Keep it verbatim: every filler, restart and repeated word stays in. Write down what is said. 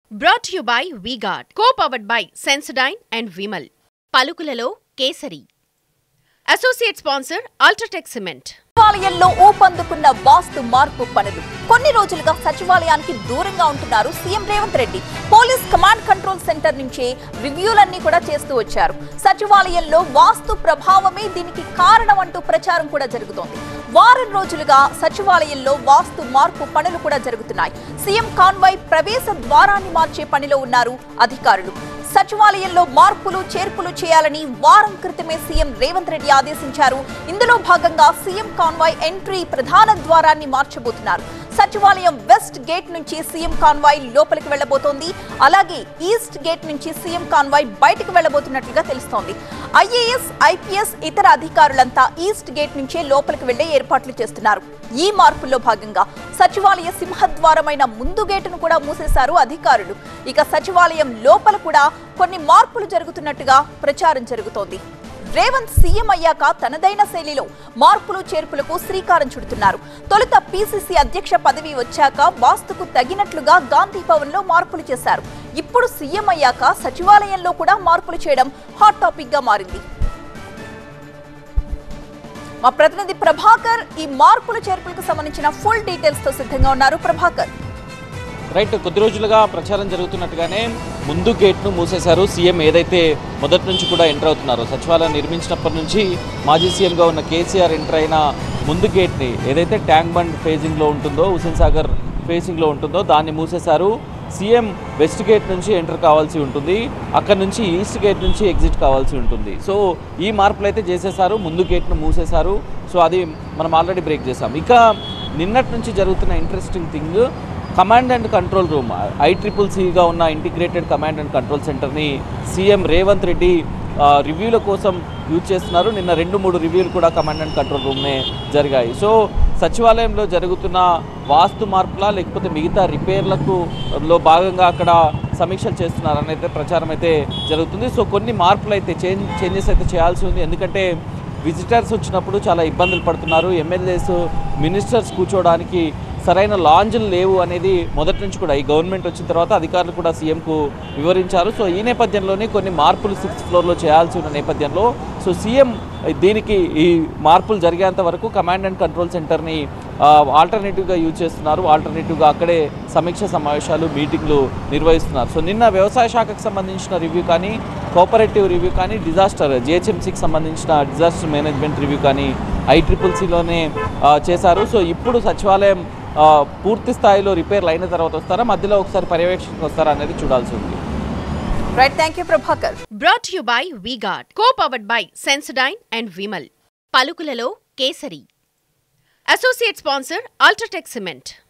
Brought to you by V-Guard, co-powered by Sensodyne and Vimal. పలుకులలో కేసరి. Associate sponsor Ultratech Cement. సచివాలయంలో ఊపందుకున్న వాస్తు మార్పు పనులు. కొన్ని రోజులుగా సచివాలయానికి దూరంగా ఉంటున్నారు CM Revanth Reddy. Police command control centre నుంచే రివ్యూలన్నీ కూడా చేస్తూ వచ్చారు. సచివాలయంలో వాస్తు ప్రభావమే దీనికి కారణం అంటూ ప్రచారం కూడా జరుగుతోంది. వారం రోజులుగా సచివాలయంలో వాస్తు మార్పు పనులు కూడా జరుగుతున్నాయి. సీఎం కాన్వాయ్ ప్రవేశ ద్వారాన్ని మార్చే పనిలో ఉన్నారు అధికారులు. సచివాలయంలో మార్పులు చేర్పులు చేయాలని వారం క్రితమే సీఎం రేవంత్ రెడ్డి ఆదేశించారు. ఇందులో భాగంగా సీఎం కాన్వాయ్ ఎంట్రీ ప్రధాన ద్వారాన్ని మార్చబోతున్నారు. సచివాలయం వెస్ట్ గేట్ నుంచి సీఎం కాన్వాయ్ లోపలికి వెళ్లబోతోంది. అలాగే ఈస్ట్ గేట్ నుంచి సీఎం కాన్వాయ్ బయటకు వెళ్లబోతున్నట్లుగా తెలుస్తోంది. ఐఏఎస్, ఐపీఎస్ ఇతర అధికారులంతా ఈస్ట్ గేట్ నుంచే లోపలికి వెళ్లే ఏర్పాట్లు చేస్తున్నారు. ఈ మార్పుల్లో భాగంగా సచివాలయ సింహద్వారమైన ముందు గేటును కూడా మూసేశారు అధికారులు. ఇక సచివాలయం లోపల కూడా కొన్ని మార్పులు జరుగుతున్నట్టుగా ప్రచారం జరుగుతోంది. రేవంత్ సీఎం అయ్యాక తనదైన శైలిలో మార్పులు చేర్పులకు శ్రీకారం చుడుతున్నారు. తొలుత పీసీసీ అధ్యక్ష పదవి వచ్చాక వాస్తుకు తగినట్లుగా గాంధీ భవన్ లో మార్పులు చేశారు. ఇప్పుడు సీఎం అయ్యాక సచివాలయంలో కూడా మార్పులు చేయడం హాట్ టాపిక్ గా మారింది. మా ప్రతినిధి ప్రభాకర్ ఈ మార్పులు చేర్పులకు సంబంధించిన ఫుల్ డీటెయిల్స్ తో సిద్ధంగా ఉన్నారు. ప్రభాకర్, రైట్, కొద్ది రోజులుగా ప్రచారం జరుగుతున్నట్టుగానే ముందు గేట్ను మూసేశారు. సీఎం ఏదైతే మొదటి నుంచి కూడా ఎంటర్ అవుతున్నారో, సచివాలయం నిర్మించినప్పటి నుంచి మాజీ సీఎంగా ఉన్న కేసీఆర్ ఎంటర్ అయిన ముందు గేట్ని ఏదైతే ట్యాంక్ బండ్ ఫేజింగ్లో ఉంటుందో, హుసేన్ సాగర్ ఫేసింగ్లో ఉంటుందో దాన్ని మూసేశారు. సీఎం వెస్ట్ గేట్ నుంచి ఎంటర్ కావాల్సి ఉంటుంది, అక్కడ నుంచి ఈస్ట్ గేట్ నుంచి ఎగ్జిట్ కావాల్సి ఉంటుంది. సో ఈ మార్పులు అయితే చేసేశారు. ముందు గేట్ను మూసేశారు. సో అది మనం ఆల్రెడీ బ్రేక్ చేసాం. ఇక నిన్నటి నుంచి జరుగుతున్న interesting thing, command and control room, I triple సిగా ఉన్న ఇంటిగ్రేటెడ్ కమాండ్ అండ్ కంట్రోల్ సెంటర్ని సీఎం రేవంత్ రెడ్డి రివ్యూల కోసం యూజ్ చేస్తున్నారు. నిన్న రెండు మూడు రివ్యూలు కూడా కమాండ్ అండ్ కంట్రోల్ రూమ్నే జరిగాయి. సో సచివాలయంలో జరుగుతున్న వాస్తు మార్పులా లేకపోతే మిగతా రిపేర్లకు లో భాగంగా అక్కడ సమీక్షలు చేస్తున్నారని అయితే ప్రచారం అయితే జరుగుతుంది. సో కొన్ని మార్పులు అయితే చేంజ్ చేంజెస్ అయితే చేయాల్సి ఉంది. ఎందుకంటే విజిటర్స్ వచ్చినప్పుడు చాలా ఇబ్బందులు పడుతున్నారు. ఎమ్మెల్యేస్, మినిస్టర్స్ కూర్చోవడానికి సరైన లాంజ్లు లేవు అనేది మొదటి నుంచి కూడా ఈ గవర్నమెంట్ వచ్చిన తర్వాత అధికారులు కూడా సీఎంకు వివరించారు. సో ఈ నేపథ్యంలోనే కొన్ని మార్పులు సిక్స్త్ ఫ్లోర్లో చేయాల్సి ఉన్న నేపథ్యంలో సో సీఎం దీనికి ఈ మార్పులు జరిగేంత వరకు కమాండ్ అండ్ కంట్రోల్ సెంటర్ని ఆల్టర్నేటివ్గా యూజ్ చేస్తున్నారు. ఆల్టర్నేటివ్గా అక్కడే సమీక్ష సమావేశాలు, మీటింగ్లు నిర్వహిస్తున్నారు. సో నిన్న వ్యవసాయ శాఖకు సంబంధించిన రివ్యూ కానీ, కోఆపరేటివ్ రివ్యూ కానీ, డిజాస్టర్ జిహెచ్ఎంసీకి సంబంధించిన డిజాస్టర్ మేనేజ్మెంట్ రివ్యూ కానీ ఐ ట్రిపుల్ సిలోనే చేశారు. సో ఇప్పుడు సచివాలయం పూర్తి స్థాయిలో రిపేర్లు అయిన తర్వాత వస్తారా, మధ్యలో ఒకసారి పర్యవేక్షణకు వస్తారా అనేది చూడాల్సి ఉంది. Right, thank you Prabhakar. Brought to you by V-Guard, co-powered by Sensodyne and Vimal. పలుకులలో కేసరి. Associate sponsor Ultratech Cement.